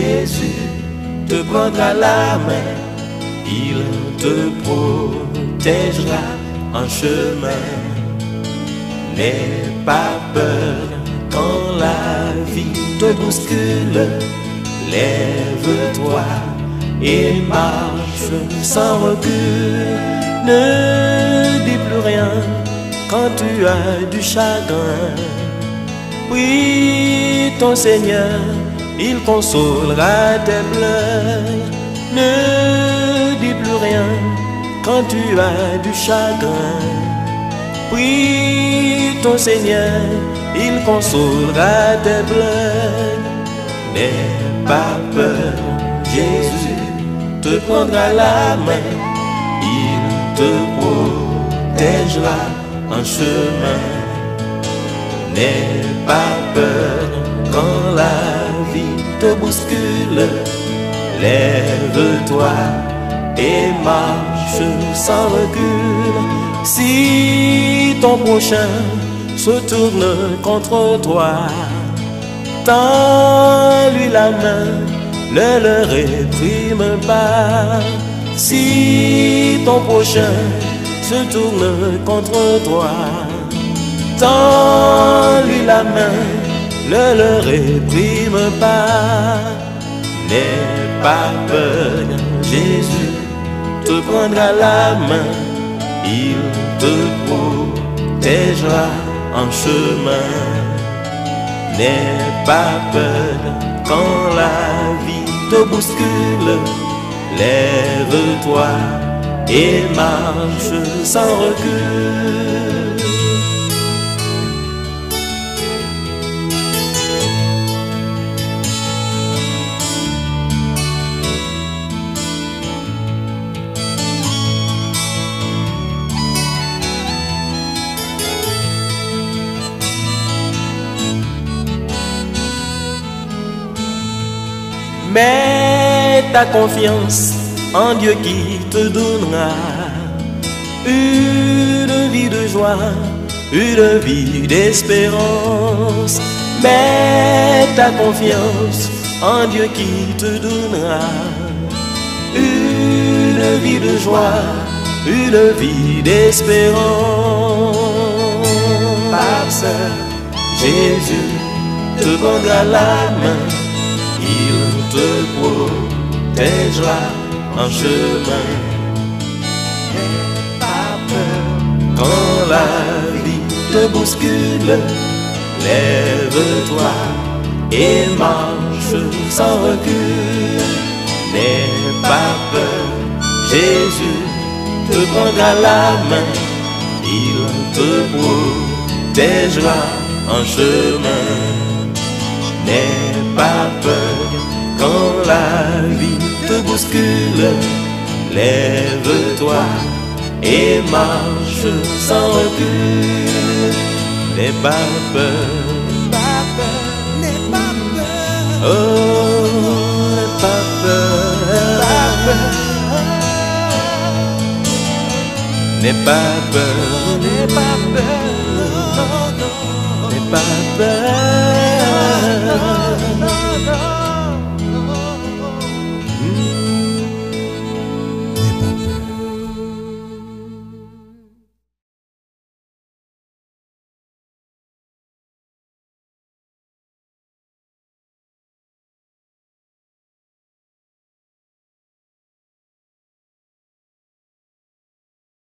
Jésus te prendra la main, il te protégera en chemin. N'aie pas peur quand la vie te bouscule, lève-toi et marche sans recul. Ne dis plus rien quand tu as du chagrin. Oui, ton Seigneur, il consolera tes pleurs. Ne dis plus rien quand tu as du chagrin. Oui, ton Seigneur, il consolera tes pleurs. N'aie pas peur, Jésus te prendra la main, il te protégera en chemin. N'aie pas peur quand la vie te bouscule, lève-toi et marche sans recul. Si ton prochain se tourne contre toi, tends-lui la main, ne le réprime pas. Si ton prochain se tourne contre toi, tends-lui la main, ne le réprime pas. N'aie pas peur, Jésus te prendra la main, il te protégera en chemin. N'aie pas peur quand la vie te bouscule, lève-toi et marche sans recul. Mets ta confiance en Dieu qui te donnera une vie de joie, une vie d'espérance. Mets ta confiance en Dieu qui te donnera une vie de joie, une vie d'espérance. Parce que Jésus te prendra la main, il te protégera en chemin. N'aie pas peur quand la vie te bouscule, lève-toi et marche sans recul. N'aie pas peur, Jésus te prendra la main, il te protégera en chemin. N'aie pas peur quand la vie te bouscule, lève-toi et marche sans recul. N'aie pas peur, n'aie pas peur, oh, n'aie pas peur, n'aie pas peur, n'aie pas peur, n'aie pas peur.